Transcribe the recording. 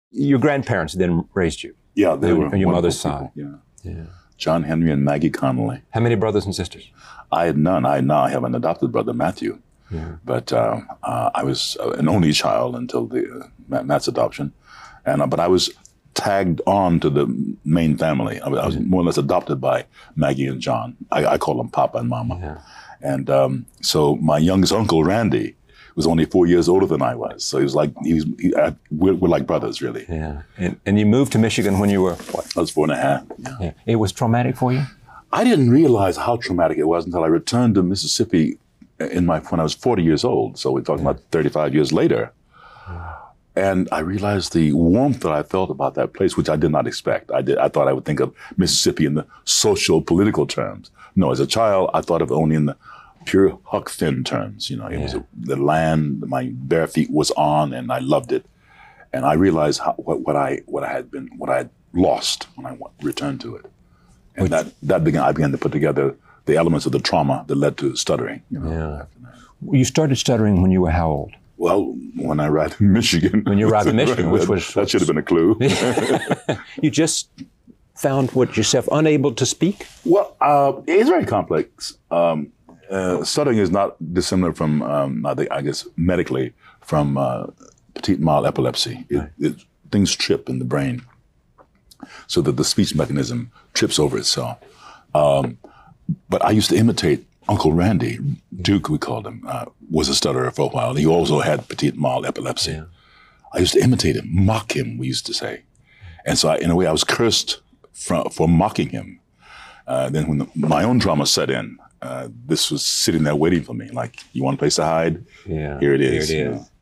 Your grandparents then raised you. Yeah, they were on your mother's people. side. Yeah. John Henry and Maggie Connolly. How many brothers and sisters? I had none. I now have an adopted brother, Matthew. Yeah. But I was an only child until Matt's adoption. But I was tagged on to the main family. I was more or less adopted by Maggie and John. I call them Papa and Mama. Yeah. And so my youngest uncle, Randy, was only 4 years older than I was. So he was like, we're like brothers, really. Yeah. And you moved to Michigan when you were what? I was 4.5. Yeah. It was traumatic for you? I didn't realize how traumatic it was until I returned to Mississippi when I was 40 years old. So we're talking about 35 years later. And I realized the warmth that I felt about that place, which I did not expect. I thought I would think of Mississippi in the social, political terms. No, as a child, I thought of it only in the pure Huck Finn terms. You know, it was the land my bare feet was on, and I loved it. And I realized what I had lost when I returned to it. And I began to put together the elements of the trauma that led to stuttering. You know, You started stuttering when you were how old? Well, when I arrived in Michigan. When you arrived in Michigan, which was... That should have been a clue. You just found yourself unable to speak? Well, it's very complex. Stuttering is not dissimilar from, I guess, medically, from petite mal epilepsy. Things trip in the brain so that the speech mechanism trips over itself. But I used to imitate Uncle Randy, Duke, we called him, was a stutterer for a while. He also had petite mal epilepsy. Yeah. I used to imitate him, mock him, we used to say. And so in a way, I was cursed for mocking him. Then when my own trauma set in, this was sitting there waiting for me. Like, you want a place to hide? Yeah. Here it is. Here it is.